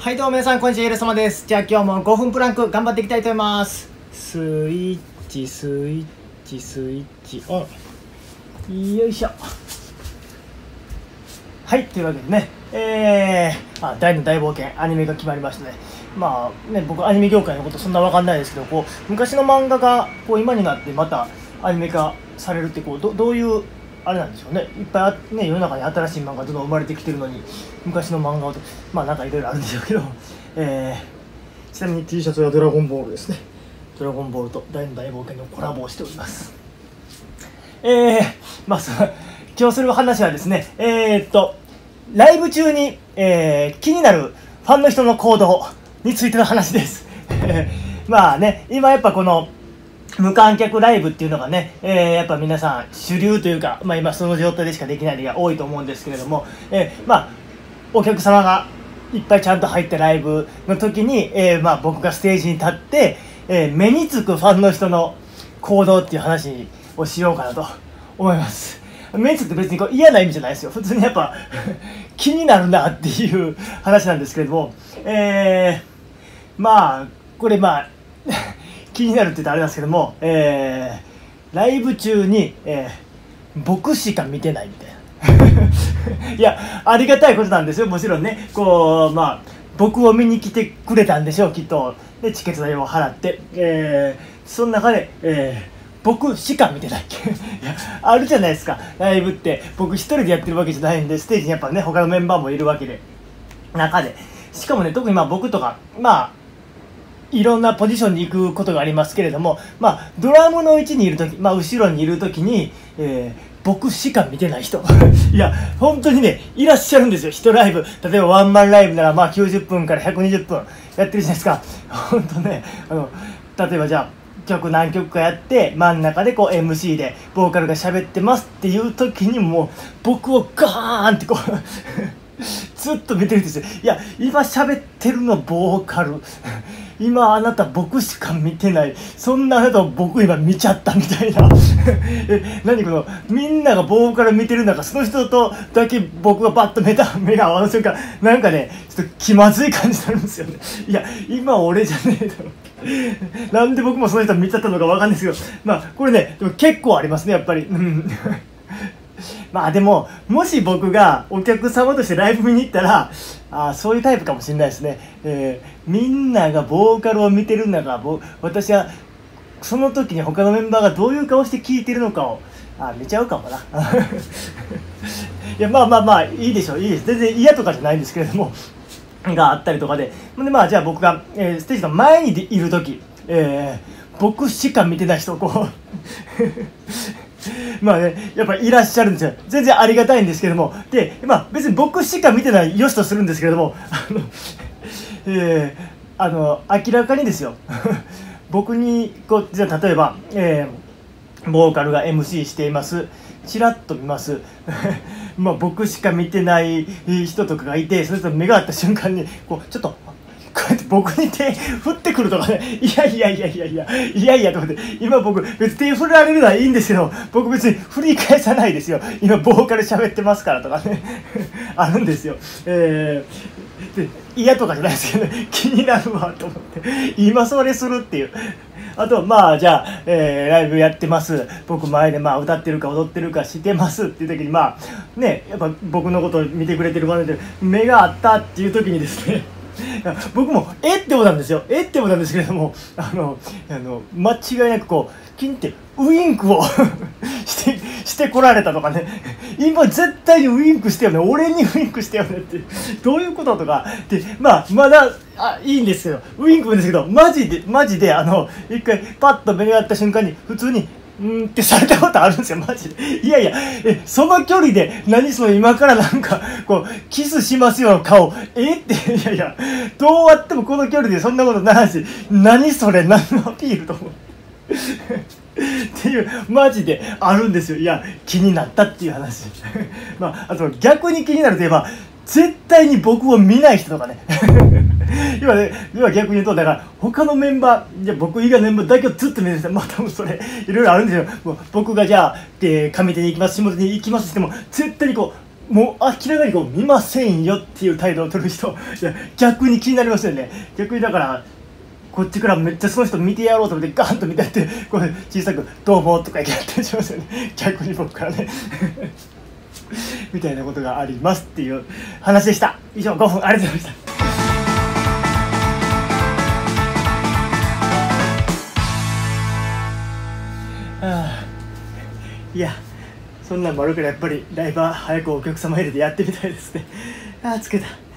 はいどうも皆さんこんにちは、ゆるさまです。じゃあ今日も5分プランク頑張っていきたいと思います。スイッチスイッチスイッチオン、よいしょ。はい、というわけでね、大の大冒険アニメが決まりましたね。僕アニメ業界のことそんな分かんないですけど、昔の漫画が今になってまたアニメ化されるってどういうあれなんでしょうね。いっぱい世の中に新しい漫画どんどん生まれてきてるのに、昔の漫画をなんかいろいろあるんでしょうけど、ちなみに T シャツはドラゴンボールですね。ドラゴンボールと大の大冒険のコラボをしております。今日する話はですね、ライブ中に、気になるファンの人の行動についての話です。今やっぱこの無観客ライブっていうのがね、やっぱ皆さん主流というか、今その状態でしかできないのが多いと思うんですけれども、お客様がいっぱいちゃんと入ったライブの時に、僕がステージに立って、目につくファンの人の行動っていう話をしようかなと思います。目につくって別に嫌な意味じゃないですよ。普通にやっぱ気になるなっていう話なんですけれども、これ気になるって言ったらあれなんですけども、ライブ中に、僕しか見てないみたいな。いや、ありがたいことなんですよ、もちろんね。僕を見に来てくれたんでしょう、きっと。で、チケット代を払って、その中で、僕しか見てない。いや、あるじゃないですか、ライブって。僕一人でやってるわけじゃないんで、ステージにやっぱね、他のメンバーもいるわけで、中で。しかもね、特に僕とか、いろんなポジションに行くことがありますけれども、ドラムの位置にいるとき、後ろにいるときに、僕しか見てない人。いや、本当にね、いらっしゃるんですよ、一ライブ。例えばワンマンライブなら、90分から120分やってるじゃないですか。本当ね、例えばじゃあ、曲何曲かやって、真ん中でMC で、ボーカルが喋ってますっていうときにもう、僕をガーンってずっと見てるんですよ。いや、今喋ってるのボーカル。今あなた僕しか見てない。そんなあなたを僕今見ちゃったみたいな。何この、みんながボーカル見てる中、その人とだけ僕がバッと目が合わせるから、なんかね、ちょっと気まずい感じになるんですよね。いや、今俺じゃねえだろ。なんで僕もその人見ちゃったのかわかんないですけど、これね、でも結構ありますね、やっぱり。でも、もし僕がお客様としてライブ見に行ったら、そういうタイプかもしれないですね。みんながボーカルを見てる中、私はその時に他のメンバーがどういう顔して聴いてるのかを見ちゃうかもな。いや、いいでしょう、いいです。全然嫌とかじゃないんですけれども、があったりとかで。じゃあ僕が、ステージの前にいる時、僕しか見てない人をやっぱりいらっしゃるんですよ。全然ありがたいんですけども。で、別に僕しか見てないよしとするんですけれども、明らかにですよ。僕に、じゃあ例えば、ボーカルが MC しています。チラッと見ます。僕しか見てない人とかがいて、それと目が合った瞬間に、ちょっと、こうやって僕に手振ってくるとかね、いやと思って、今僕別に手振られるのはいいんですけど、僕別に振り返さないですよ。今ボーカル喋ってますからとかねあるんですよ。で嫌とかじゃないですけどね、気になるわと思って今それするっていう。あとじゃあ、ライブやってます、僕前で歌ってるか踊ってるかしてますっていう時にやっぱ僕のことを見てくれてる場で目が合ったっていう時にですね、僕もって思ったんですよ。って思ったんですけれども、間違いなくキンってウインクをしてこられたとかね、今絶対にウインクしてよね、俺にウインクしてよねって、どういうこととかで、まだいいんですけど、ウインクもですけど、マジで一回パッと目が合った瞬間に普通にってされたことあるんですよ、マジで。いやいや、その距離でその今からキスしますよの顔って、いやいや、どうあってもこの距離でそんなことないし、何それ、何のアピールと思うっていう、マジであるんですよ。いや、気になったっていう話。あと逆に気になるといえば、絶対に僕を見ない人とかね。今逆に言うと、だから他のメンバー、僕以外のメンバーだけをずっと見てて、多分それいろいろあるんですよ。僕がじゃあ上手に行きます、下手に行きますって言っても、絶対にもう明らかにこう見ませんよっていう態度を取る人、いや逆に気になりますよね。逆にだからこっちからめっちゃその人見てやろうと思ってガンと見てやってこれ小さく「どうも」とかやったりしますよね。逆に僕からねみたいなことがありますっていう話でした。以上5分ありがとうございました。いやそんなんもあるからやっぱりライブは早くお客様入れてやってみたいですね。疲れた。